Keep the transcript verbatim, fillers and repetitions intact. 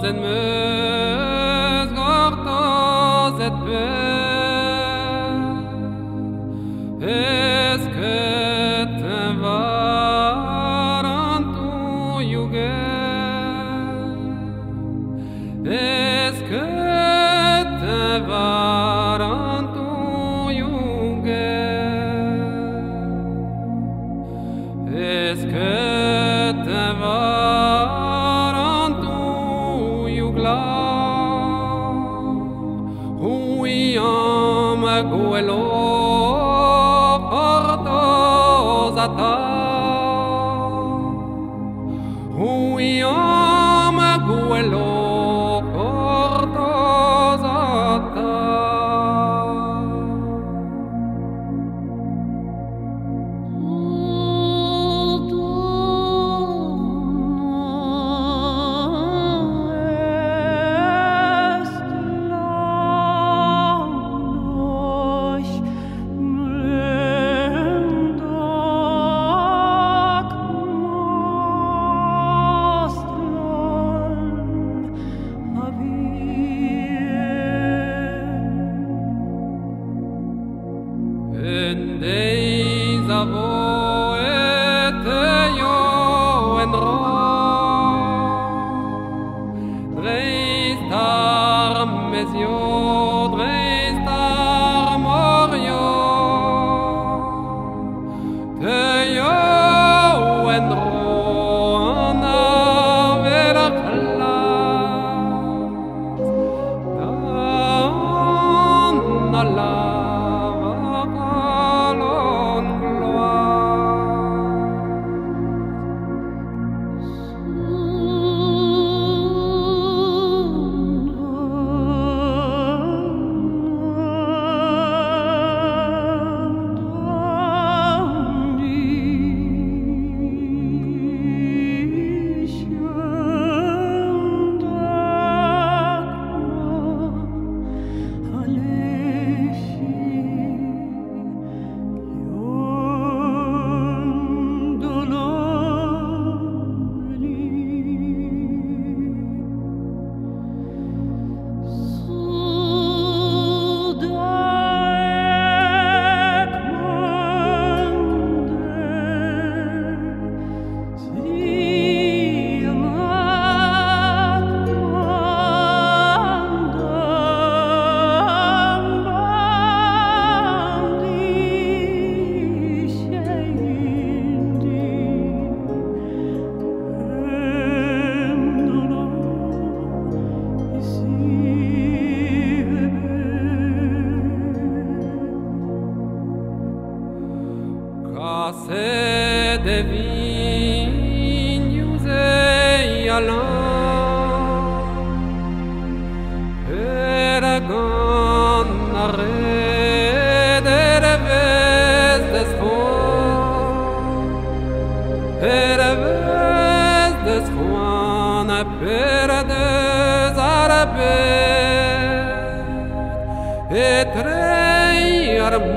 en meus gortos et per es que te varan tu yuger es que te varan tu yuger es que te varan tu yugla hui am guelo portosata hui am guelo portosata in days of eteo and ro dreistar mesio dreistar morio teo and ro ana vera kala la se de vignes et allant Eragon arrêt de ves des fonds Ereves des fonds a per des arabes et trei